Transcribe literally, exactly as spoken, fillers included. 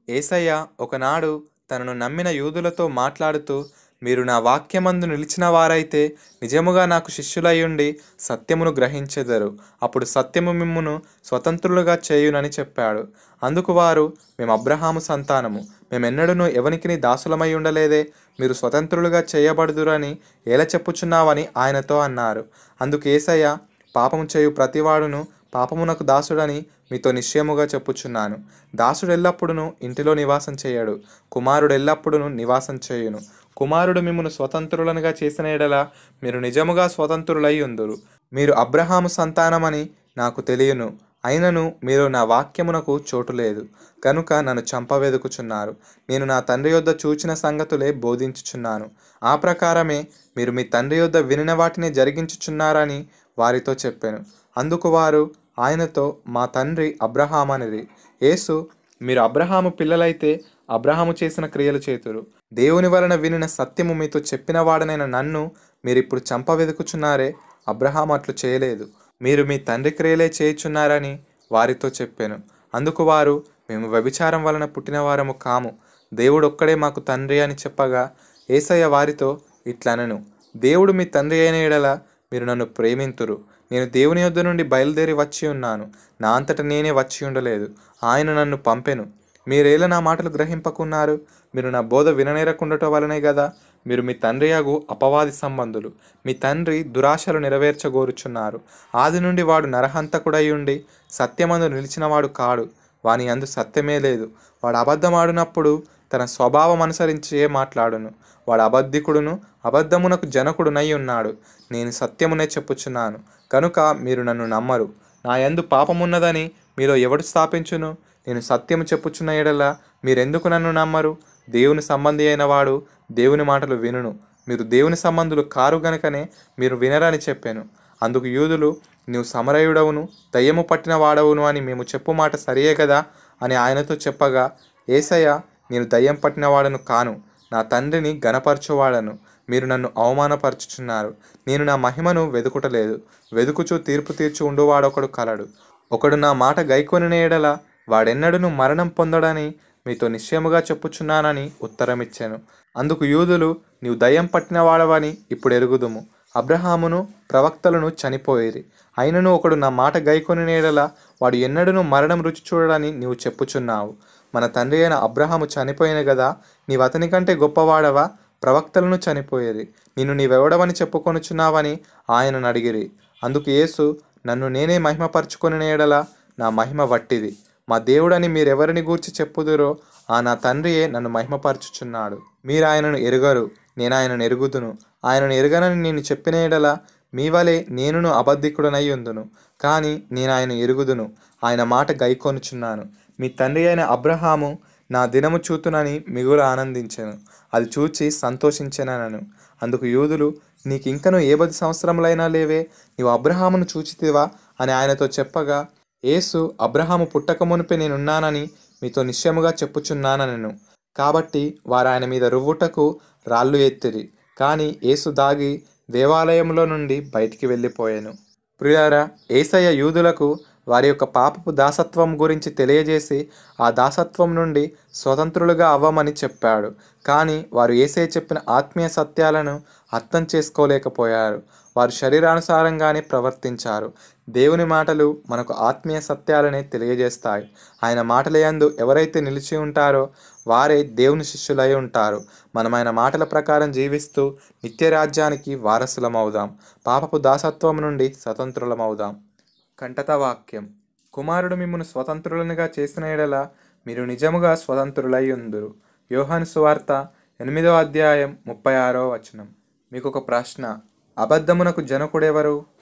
యేసయ్య ఒకనాడు తనను నమ్మిన యూదులతో మాట్లాడుతూ, మీరు నా వాక్యమందు నిలిచిన వారైతే నిజముగా నాకు శిష్యులయ్యుండి సత్యమును గ్రహించెదరు. అప్పుడు సత్యము మిమ్మును స్వతంత్రులుగా చేయునని చెప్పాడు. అందుకు వారు, మేము అబ్రహాము సంతానము, మేమెన్నడూనూ ఎవనికిని దాసులమై ఉండలేదే, మీరు స్వతంత్రులుగా చేయబడుదురని ఎలా చెప్పుచున్నావని ఆయనతో అన్నారు. అందుకు యేసయ్య, పాపము చేయు ప్రతివాడును పాపమునకు దాసుడని మీతో నిశ్చయముగా చెప్పుచున్నాను. దాసుడు ఎల్లప్పుడూ ఇంటిలో నివాసం చేయడు, కుమారుడు ఎల్లప్పుడూ నివాసం చేయును. కుమారుడు మిమ్మును స్వతంత్రులనుగా చేసిన ఎడల మీరు నిజముగా స్వతంత్రులై ఉందురు. మీరు అబ్రహాము సంతానమని నాకు తెలియను, అయినను మీరు నా వాక్యమునకు చోటు లేదు కనుక నన్ను చంపవెదుకుచున్నారు. నేను నా తండ్రి యొద్ద చూచిన సంగతులే బోధించుచున్నాను. ఆ ప్రకారమే మీరు మీ తండ్రి యొద్ద వినిన వాటిని జరిగించుచున్నారని వారితో చెప్పాను. అందుకు వారు ఆయనతో, మా తండ్రి అబ్రహామనిరి. యేసు, మీరు అబ్రహాము పిల్లలైతే అబ్రహాము చేసిన క్రియలు చేతురు. దేవుని వలన వినిన సత్యము మీతో చెప్పిన వాడనైన నన్ను మీరిప్పుడు చంపవెదుకుచున్నారే, అబ్రహాము అట్లు చేయలేదు, మీరు మీ తండ్రి క్రియలే చేయుచున్నారని వారితో చెప్పాను. అందుకు వారు, మేము వ్యభిచారం వలన పుట్టిన వారము కాము, దేవుడు ఒక్కడే మాకు తండ్రి అని చెప్పగా, యేసయ్య వారితో ఇట్లనెను, దేవుడు మీ తండ్రి అయిన ఎడల మీరు నన్ను ప్రేమింతురు. నేను దేవుని యొద్ద నుండి బయలుదేరి వచ్చి ఉన్నాను, నా అంతట నేనే వచ్చి ఉండలేదు, ఆయన నన్ను పంపెను. మీరేలా నా మాటలు గ్రహింపకున్నారు? మీరు నా బోధ విననేరకుండటం వలనే గదా. మీరు మీ తండ్రి యగు అపవాది సంబంధులు. మీ తండ్రి దురాశలు నెరవేర్చగోరుచున్నారు. ఆది నుండి వాడు నరహంతకుడై ఉండి సత్యమందు నిలిచినవాడు కాడు, వాని యందు సత్యమే లేదు. వాడు అబద్ధమాడునప్పుడు తన స్వభావం అనుసరించే మాట్లాడును. వాడు అబద్ధికుడును అబద్ధమునకు జనకుడునై ఉన్నాడు. నేను సత్యమునే చెప్పుచున్నాను కనుక మీరు నన్ను నమ్మరు. నా యందు పాపమున్నదని మీలో ఎవడు స్థాపించును? నేను సత్యము చెప్పుచున్న ఎడల మీరెందుకు నన్ను నమ్మరు? దేవుని సంబంధి అయిన వాడు దేవుని మాటలు వినును. మీరు దేవుని సంబంధులు కారు గనుకనే మీరు వినరని చెప్పాను. అందుకు యూదులు, నీవు సమరయుడవును దయ్యము పట్టిన వాడవును అని మేము చెప్పు మాట సరియే కదా అని ఆయనతో చెప్పగా, యేసయ్య, నేను దయ్యం పట్టిన వాడను కాను, నా తండ్రిని గణపరచువాడను. మీరు నన్ను అవమానపరచుచున్నారు. నేను నా మహిమను వెదుకుటలేదు, వెదుకుచు తీర్పు తీర్చు ఉండువాడొకడు కలడు. ఒకడు నా మాట గైకొనిన ఎడల వాడెన్నడూను మరణం పొందడని మీతో నిశ్చయముగా చెప్పుచున్నానని ఉత్తరమిచ్చాను. అందుకు యూదులు, నీవు దయ్యం పట్టిన వాడవని ఇప్పుడు ఎరుగుదుము. అబ్రహామును ప్రవక్తలను చనిపోయిరి, అయినను ఒకడు నా మాట గైకొనిన ఎడల వాడు ఎన్నడూను మరణం రుచి చూడడని నీవు చెప్పుచున్నావు. మన తండ్రి అయిన అబ్రహాము చనిపోయిన గదా, నీవు అతని కంటే గొప్పవాడవా? ప్రవక్తలను చనిపోయేది, నిన్ను నీవెవడవని చెప్పుకొనుచున్నావని ఆయనను అడిగిరి. అందుకు యేసు, నన్ను నేనే మహిమపరచుకొనిన ఎడల నా మహిమ వట్టిది. మా దేవుడని మీరెవరిని గూర్చి చెప్పుదురో ఆ నా తండ్రియే నన్ను మహిమపరచుచున్నాడు. మీరు ఆయనను ఎరుగరు, నేను ఆయనను ఎరుగుదును. ఆయనను ఎరుగనని నేను చెప్పిన ఎడల మీ వలె నేనును అబద్ధికుడనై ఉందును. కానీ నేను ఆయన ఎరుగుదును, ఆయన మాట గైకొనుచున్నాను. మీ తండ్రి అయిన అబ్రహాము నా దినము చూతునని మిగులు ఆనందించెను, అది చూచి సంతోషించెనను. అందుకు యూదులు, నీకింకను ఏ పది సంవత్సరములైనా లేవే, నీవు అబ్రహామును చూచితివా అని ఆయనతో చెప్పగా, యేసు, అబ్రహాము పుట్టక మునిపే నేనున్నానని మీతో నిశ్చయముగా చెప్పుచున్నానెను. కాబట్టి వారు ఆయన మీద రువ్వుటకు రాళ్ళు ఎత్తిరి. కానీ యేసు దాగి దేవాలయంలో నుండి బయటికి వెళ్ళిపోయాను. ప్రియులారా, యేసయ్య యూదులకు వారి యొక్క పాపపు దాసత్వం గురించి తెలియజేసి ఆ దాసత్వం నుండి స్వతంత్రులుగా అవ్వమని చెప్పాడు. కానీ వారు యేసయ్య చెప్పిన ఆత్మీయ సత్యాలను అర్థం చేసుకోలేకపోయారు. వారు శరీరానుసారంగానే ప్రవర్తించారు. దేవుని మాటలు మనకు ఆత్మీయ సత్యాలనే తెలియజేస్తాయి. ఆయన మాటల యందు ఎవరైతే నిలిచి ఉంటారో వారే దేవుని శిష్యులై ఉంటారు. మనం ఆయన మాటల ప్రకారం జీవిస్తూ నిత్యరాజ్యానికి వారసులమవుదాం. పాపపు దాసత్వం నుండి స్వతంత్రులమవుదాం. కంటత వాక్యం. కుమారుడు మిమ్మును స్వతంత్రులనుగా చేసిన ఎడల మీరు నిజముగా స్వతంత్రులై ఉందురు. యోహాను సువార్త ఎనిమిదవ అధ్యాయం ముప్పై ఆరవ వచనం. మీకు ఒక ప్రశ్న, అబద్ధమునకు జనకుడెవరు?